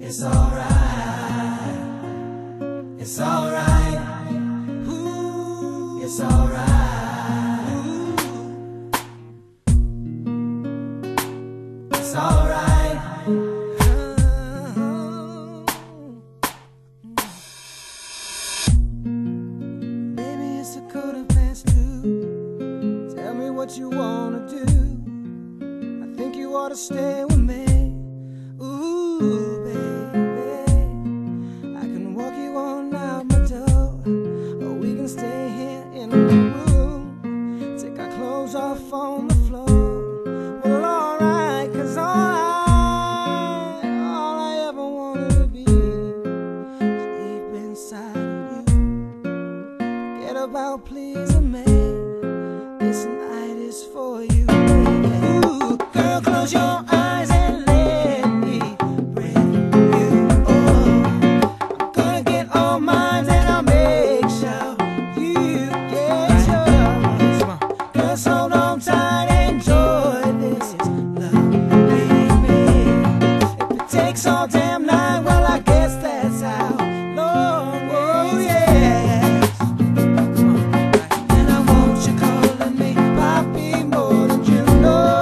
It's alright. It's alright. Ooh, it's alright. It's alright. Baby, it's a 2:15. Tell me what you wanna do. I think you ought to stay with me. Ooh, baby, I can walk you on out my door, or we can stay here in the room, take our clothes off on the floor. Well, alright, 'cause all I ever wanted to be is deep inside of you. Forget about pleasing me, this night is for you, baby. Ooh, girl, close your eyes and let me bring you on. I'm gonna get all mine and I'll make sure you get yours. Girl, hold on tight, enjoy this love, baby. If it takes all damn night, well, I guess that's how long it takes. And I want you calling me papi more than you know.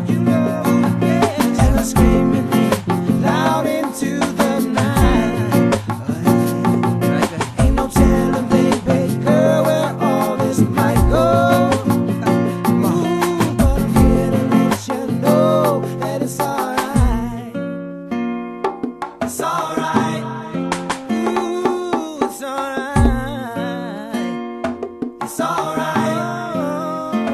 And I'm screaming loud into the night. Ain't no telling, baby girl, where all this might go. Ooh, but I'm here to let you know that it's alright. It's alright. Ooh, it's alright. It's alright.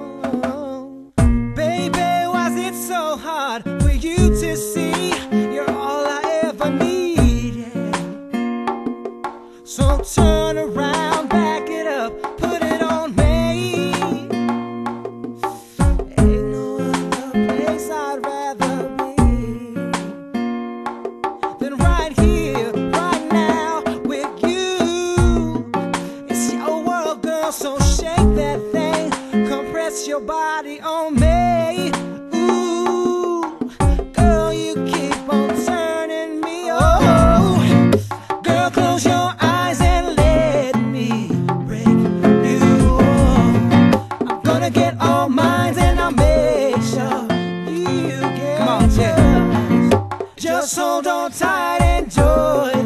Baby, why's it so hard for you to see you're all I ever needed? So turn around, back it up, put it on me. Ain't no other place I'd rather be than right here, right now, with you. It's your world, girl, so shake that thing, compress your body on me. Ooh, girl, you keep on turning me on. Girl, close your eyes and let me break you on. I'm gonna get all mine and I'll make sure you get yours. Just hold on tight, enjoy